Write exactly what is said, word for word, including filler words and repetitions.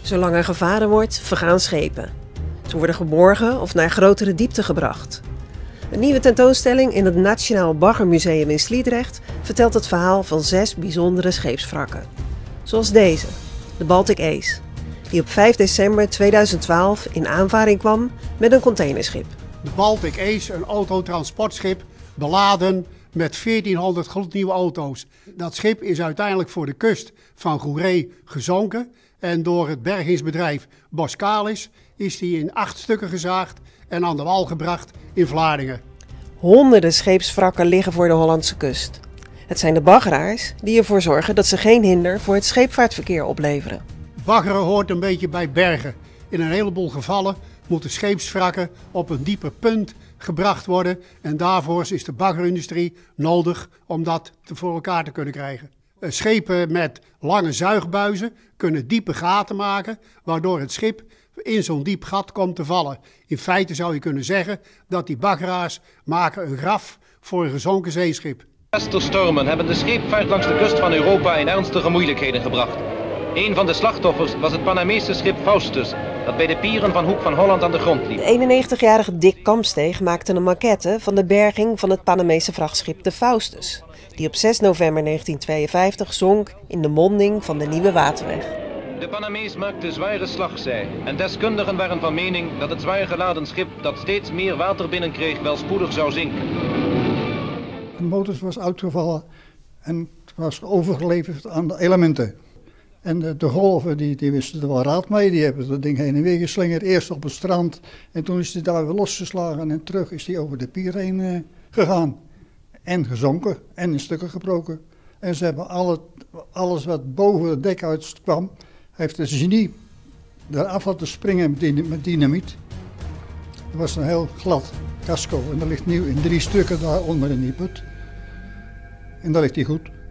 Zolang er gevaren wordt, vergaan schepen. Ze worden geborgen of naar grotere diepte gebracht. Een nieuwe tentoonstelling in het Nationaal Baggermuseum in Sliedrecht vertelt het verhaal van zes bijzondere scheepswrakken. Zoals deze, de Baltic Ace, die op vijf december tweeduizend twaalf in aanvaring kwam met een containerschip. De Baltic Ace, een autotransportschip, beladen met veertienhonderd gloednieuwe auto's. Dat schip is uiteindelijk voor de kust van Goeree gezonken en door het bergingsbedrijf Boskalis is die in acht stukken gezaagd en aan de wal gebracht in Vlaardingen. Honderden scheepswrakken liggen voor de Hollandse kust. Het zijn de baggeraars die ervoor zorgen dat ze geen hinder voor het scheepvaartverkeer opleveren. Baggeren hoort een beetje bij bergen. In een heleboel gevallen moeten scheepswrakken op een dieper punt gebracht worden en daarvoor is de baggerindustrie nodig om dat voor elkaar te kunnen krijgen. Schepen met lange zuigbuizen kunnen diepe gaten maken, waardoor het schip in zo'n diep gat komt te vallen. In feite zou je kunnen zeggen dat die baggeraars maken een graf voor een gezonken zeeschip. Westerstormen hebben de scheepvaart langs de kust van Europa in ernstige moeilijkheden gebracht. Een van de slachtoffers was het Panamese schip Faustus, dat bij de pieren van Hoek van Holland aan de grond liep. De eenennegentigjarige Dick Kampsteeg maakte een maquette van de berging van het Panamese vrachtschip de Faustus, die op zes november negentien tweeënvijftig zonk in de monding van de Nieuwe Waterweg. De Panamees maakte zware slagzij en deskundigen waren van mening dat het zwaar geladen schip dat steeds meer water binnenkreeg wel spoedig zou zinken. De motor was uitgevallen en het was overgeleverd aan de elementen. En de, de golven die, die wisten er wel raad mee, die hebben dat ding heen en weer geslingerd. Eerst op het strand en toen is hij daar weer losgeslagen en terug is hij over de pier heen uh, gegaan. En gezonken en in stukken gebroken. En ze hebben alle, alles wat boven het dek uitkwam, heeft de genie eraf laten springen met, die, met dynamiet. Het was een heel glad casco en dat ligt nu in drie stukken daaronder in die put. En daar ligt hij goed.